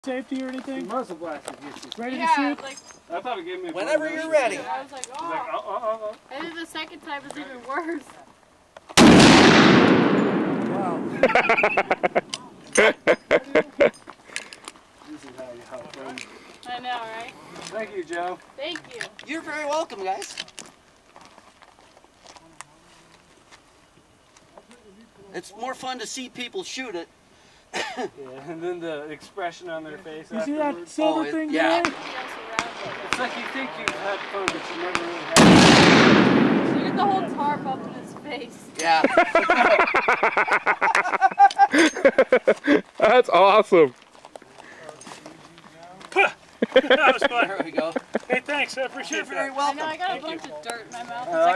Safety or anything? Muzzle blaster gets you. Ready to shoot? Like, I thought it gave me a Whenever you're ready. I was like, oh. Like, oh. And then the second time was even worse. Wow. This is how you help them. I know, right? Thank you, Joe. Thank you. You're very welcome, guys. It's more fun to see people shoot it. Yeah, and then the expression on their face You see that afterwards. silver thing yeah. there? It's like you think you've had fun, but you never really have. So you get the whole tarp up in his face. Yeah. That's awesome. That was fun. There we go. Hey, thanks. I appreciate You're that. very I welcome. know, I got a bunch of dirt in my mouth.